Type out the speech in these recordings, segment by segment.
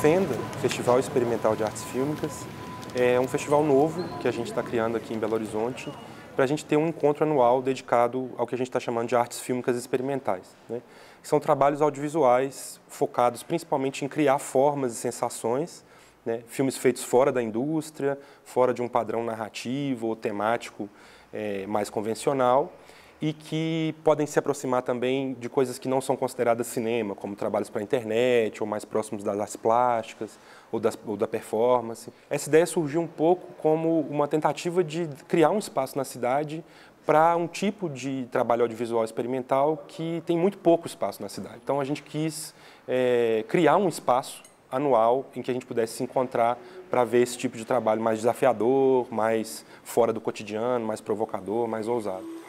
FENDA, Festival Experimental de Artes Fílmicas, é um festival novo que a gente está criando aqui em Belo Horizonte para a gente ter um encontro anual dedicado ao que a gente está chamando de artes fílmicas experimentais, né? São trabalhos audiovisuais focados principalmente em criar formas e sensações, né? Filmes feitos fora da indústria, fora de um padrão narrativo ou temático mais convencional, e que podem se aproximar também de coisas que não são consideradas cinema, como trabalhos para a internet, ou mais próximos das artes plásticas, ou da performance. Essa ideia surgiu um pouco como uma tentativa de criar um espaço na cidade para um tipo de trabalho audiovisual experimental que tem muito pouco espaço na cidade. Então a gente quis criar um espaço anual em que a gente pudesse se encontrar para ver esse tipo de trabalho mais desafiador, mais fora do cotidiano, mais provocador, mais ousado.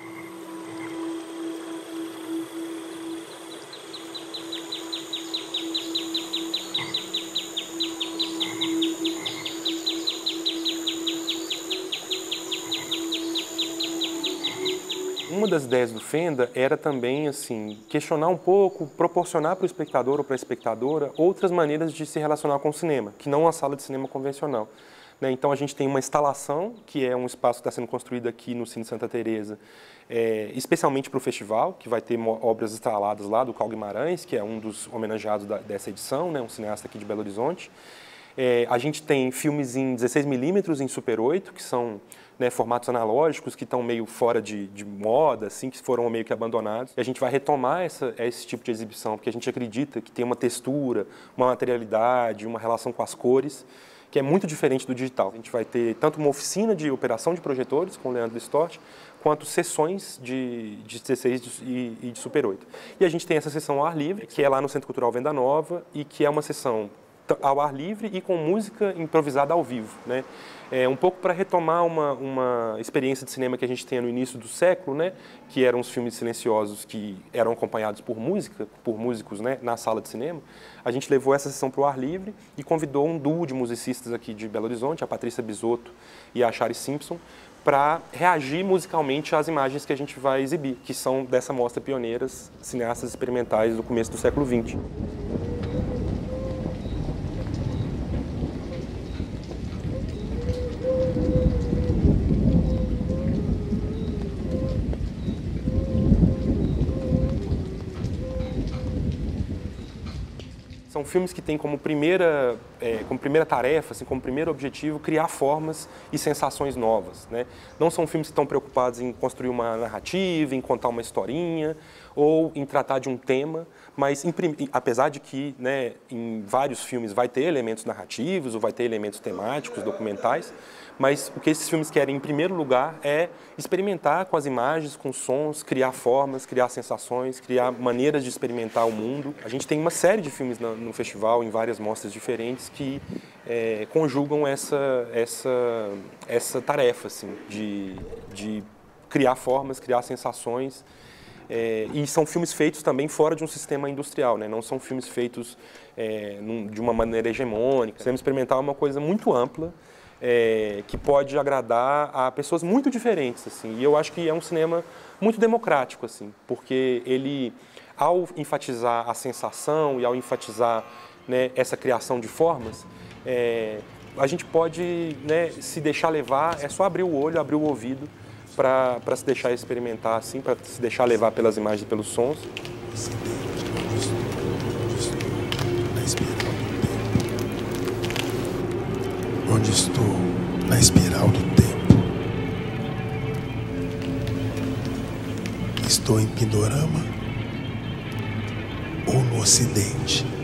Uma das ideias do FENDA era também assim, questionar um pouco, proporcionar para o espectador ou para a espectadora outras maneiras de se relacionar com o cinema, que não uma sala de cinema convencional, né? Então a gente tem uma instalação, que é um espaço que está sendo construído aqui no Cine Santa Teresa, especialmente para o festival, que vai ter obras instaladas lá do Carl Guimarães, que é um dos homenageados dessa edição, né? Um cineasta aqui de Belo Horizonte. A gente tem filmes em 16mm em Super 8, que são, né, formatos analógicos que estão meio fora de moda, assim, que foram meio que abandonados. E a gente vai retomar esse tipo de exibição, porque a gente acredita que tem uma textura, uma materialidade, uma relação com as cores, que é muito diferente do digital. A gente vai ter tanto uma oficina de operação de projetores com o Leandro Listort, quanto sessões de 16 e de Super 8. E a gente tem essa sessão ao ar livre, que é lá no Centro Cultural Venda Nova, e que é uma sessão ao ar livre e com música improvisada ao vivo, né? Um pouco para retomar uma experiência de cinema que a gente tinha no início do século, né? Que eram os filmes silenciosos que eram acompanhados por música, por músicos, né? Na sala de cinema. A gente levou essa sessão para o ar livre e convidou um duo de musicistas aqui de Belo Horizonte, a Patrícia Bisotto e a Shari Simpson, para reagir musicalmente às imagens que a gente vai exibir, que são dessa mostra Pioneiras, cineastas experimentais do começo do século XX. São filmes que têm como primeira tarefa, assim, como primeiro objetivo, criar formas e sensações novas, né? Não são filmes que estão preocupados em construir uma narrativa, em contar uma historinha ou em tratar de um tema, mas apesar de que, né, em vários filmes vai ter elementos narrativos ou vai ter elementos temáticos, documentais, mas o que esses filmes querem, em primeiro lugar, é experimentar com as imagens, com sons, criar formas, criar sensações, criar maneiras de experimentar o mundo. A gente tem uma série de filmes no festival, em várias mostras diferentes, que conjugam essa tarefa, assim, de criar formas, criar sensações. E são filmes feitos também fora de um sistema industrial, né? Não são filmes feitos de uma maneira hegemônica. O cinema experimental é uma coisa muito ampla, que pode agradar a pessoas muito diferentes, assim. E eu acho que é um cinema muito democrático, assim, porque ele, ao enfatizar a sensação e ao enfatizar, né, essa criação de formas, a gente pode, né, se deixar levar, é só abrir o olho, abrir o ouvido para se deixar experimentar, assim, para se deixar levar pelas imagens e pelos sons. Onde estou na espiral do tempo. Estou em Pindorama ou no Ocidente?